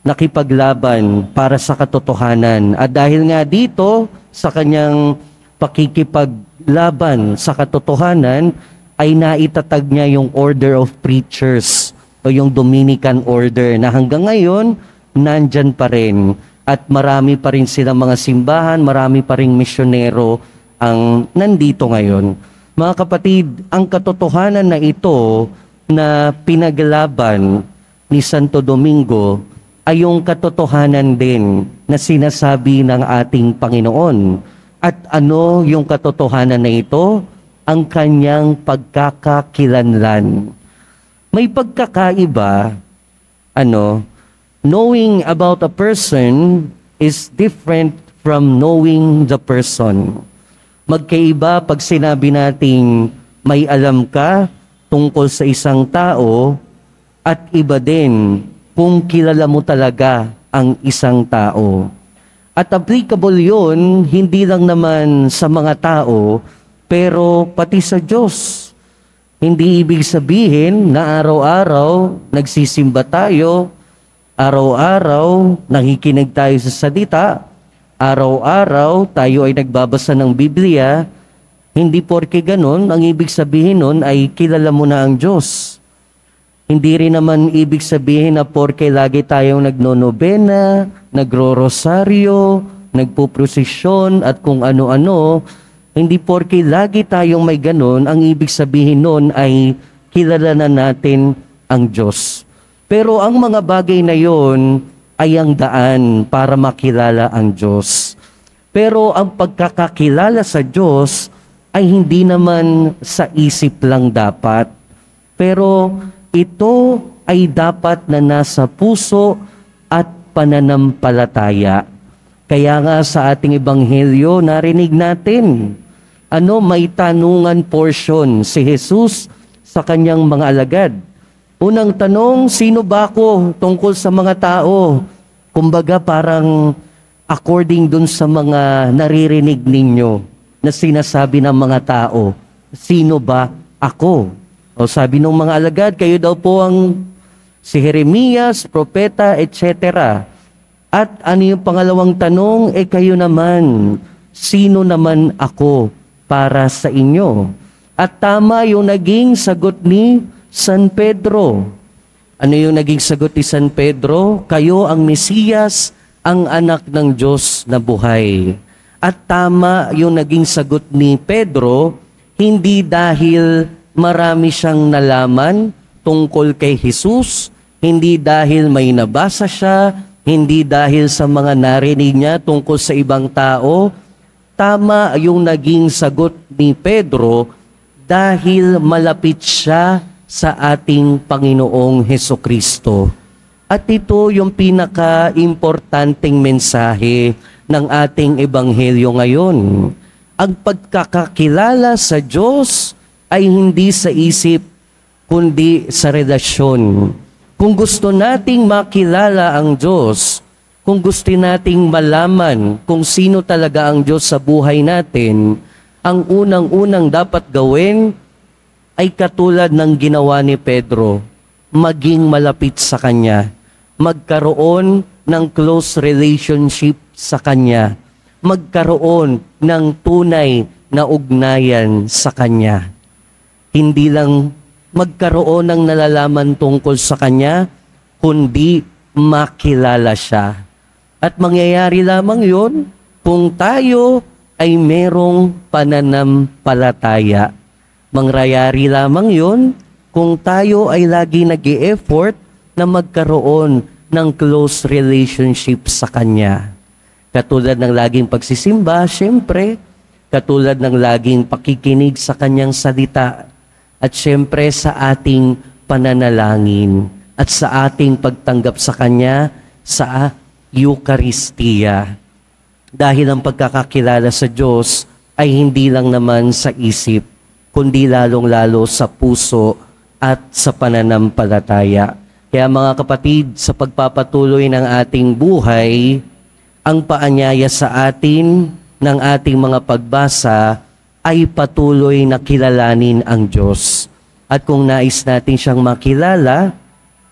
nakipaglaban para sa katotohanan. At dahil nga dito, sa kanyang pakikipaglaban sa katotohanan, ay naitatag niya yung Order of Preachers o yung Dominican Order na hanggang ngayon, nandyan pa rin. At marami pa rin silang mga simbahan, marami pa rin misyonero ang nandito ngayon. Mga kapatid, ang katotohanan na ito na pinaglaban ni Santo Domingo ay yung katotohanan din na sinasabi ng ating Panginoon. At ano yung katotohanan na ito? Ang kanyang pagkakakilanlan. May pagkakaiba, knowing about a person is different from knowing the person. Magkaiba pag sinabi nating may alam ka tungkol sa isang tao at iba din kung kilala mo talaga ang isang tao. At applicable yun, hindi lang naman sa mga tao, pero pati sa Diyos. Hindi ibig sabihin na araw-araw nagsisimba tayo, araw-araw nakikinig tayo sa salita, araw-araw tayo ay nagbabasa ng Biblia. Hindi porke ganun, ang ibig sabihin nun ay kilala mo na ang Diyos. Hindi rin naman ibig sabihin na porke lagi tayong nagnonobena, nagro-rosaryo, nagpuprosesyon at kung ano-ano. Hindi porke lagi tayong may ganun, ang ibig sabihin nun ay kilala na natin ang Diyos. Pero ang mga bagay na yon ay ang daan para makilala ang Diyos. Pero ang pagkakakilala sa Diyos ay hindi naman sa isip lang dapat. Pero ito ay dapat na nasa puso at pananampalataya. Kaya nga sa ating ebanghelyo, narinig natin, may tanungan portion si Jesus sa kanyang mga alagad. Unang tanong, sino ba ako tungkol sa mga tao? Kumbaga parang according dun sa mga naririnig ninyo na sinasabi ng mga tao, sino ba ako? O sabi ng mga alagad, kayo daw po ang si Jeremias, propeta, etc. At ano yung pangalawang tanong? Kayo naman, sino naman ako para sa inyo? At tama yung naging sagot ni San Pedro. Ano yung naging sagot ni San Pedro? Kayo ang Mesiyas, ang anak ng Diyos na buhay. At tama yung naging sagot ni Pedro, hindi dahil marami siyang nalaman tungkol kay Jesus, hindi dahil may nabasa siya, hindi dahil sa mga narinig niya tungkol sa ibang tao. Tama yung naging sagot ni Pedro dahil malapit siya sa ating Panginoong Hesukristo. At ito yung pinaka-importanting mensahe ng ating ebanghelyo ngayon. Ang pagkakakilala sa Diyos ay hindi sa isip, kundi sa relasyon. Kung gusto nating makilala ang Diyos, kung gusto nating malaman kung sino talaga ang Diyos sa buhay natin, ang unang-unang dapat gawin ay katulad ng ginawa ni Pedro, maging malapit sa Kanya, magkaroon ng close relationship sa Kanya, magkaroon ng tunay na ugnayan sa Kanya. Hindi lang magkaroon ng nalalaman tungkol sa Kanya, kundi makilala siya. At mangyayari lamang yon kung tayo ay merong pananampalataya. Mangyayari lamang yon kung tayo ay lagi nag-e-effort na magkaroon ng close relationship sa Kanya. Katulad ng laging pagsisimba, syempre, katulad ng laging pakikinig sa Kanyang salita, at syempre sa ating pananalangin at sa ating pagtanggap sa Kanya sa Eucharistia. Dahil ang pagkakakilala sa Diyos ay hindi lang naman sa isip, kundi lalong-lalo sa puso at sa pananampalataya. Kaya mga kapatid, sa pagpapatuloy ng ating buhay, ang paanyaya sa atin ng ating mga pagbasa ay patuloy na kilalanin ang Diyos. At kung nais natin siyang makilala,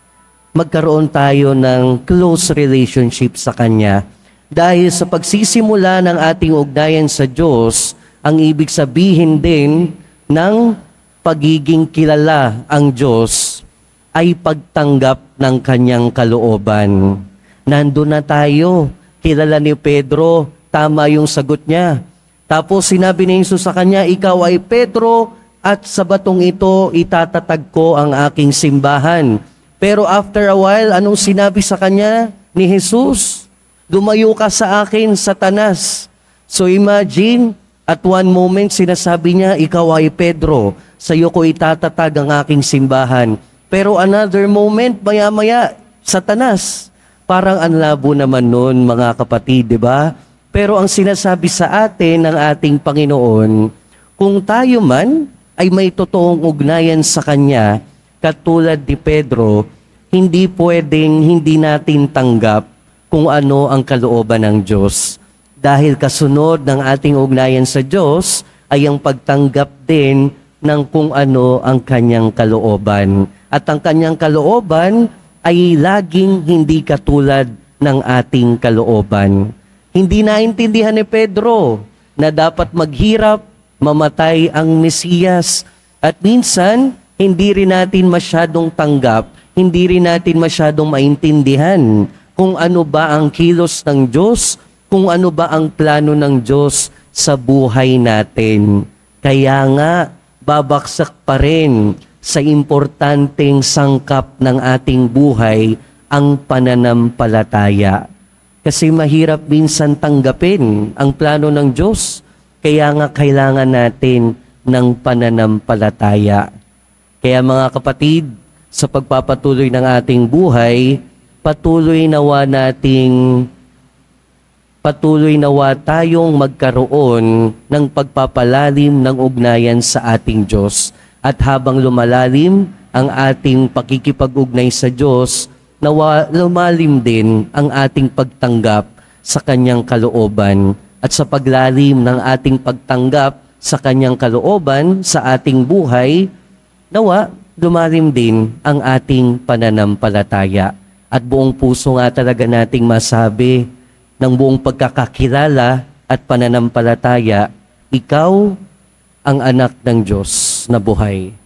magkaroon tayo ng close relationship sa Kanya. Dahil sa pagsisimula ng ating ugnayan sa Diyos, ang ibig sabihin din ng pagiging kilala ang Diyos ay pagtanggap ng Kanyang kalooban. Nandun na tayo. Kilala ni Pedro, tama yung sagot niya. Tapos sinabi ni Jesus sa kanya, ikaw ay Pedro, at sa batong ito itatatag ko ang aking simbahan. Pero after a while, anong sinabi sa kanya ni Jesus? Lumayo ka sa akin, Satanas. So imagine, at one moment sinasabi niya, ikaw ay Pedro, sa iyo ko itatatag ang aking simbahan. Pero another moment, maya-maya, Satanas. Parang ang labo naman nun, mga kapatid, di ba? Pero ang sinasabi sa atin ng ating Panginoon, kung tayo man ay may totoong ugnayan sa Kanya, katulad ni Pedro, hindi pwedeng hindi natin tanggap kung ano ang kalooban ng Diyos. Dahil kasunod ng ating ugnayan sa Diyos ay ang pagtanggap din ng kung ano ang Kanyang kalooban. At ang Kanyang kalooban ay laging hindi katulad ng ating kalooban. Hindi naintindihan ni Pedro na dapat maghirap, mamatay ang Mesiyas. At minsan, hindi rin natin masyadong tanggap, hindi rin natin masyadong maintindihan kung ano ba ang kilos ng Diyos, kung ano ba ang plano ng Diyos sa buhay natin. Kaya nga, babaksak pa rin sa importanteng sangkap ng ating buhay ang pananampalataya. Kasi mahirap minsan tanggapin ang plano ng Diyos. Kaya nga kailangan natin ng pananampalataya. Kaya mga kapatid, sa pagpapatuloy ng ating buhay, patuloy nawa tayong magkaroon ng pagpapalalim ng ugnayan sa ating Diyos. At habang lumalalim ang ating pakikipag-ugnay sa Diyos, nawa lumalim din ang ating pagtanggap sa Kanyang kalooban. At sa paglalim ng ating pagtanggap sa Kanyang kalooban sa ating buhay, nawa lumalim din ang ating pananampalataya. At buong puso nga talaga nating masabi ng buong pagkakakilala at pananampalataya, ikaw ang anak ng Diyos na buhay.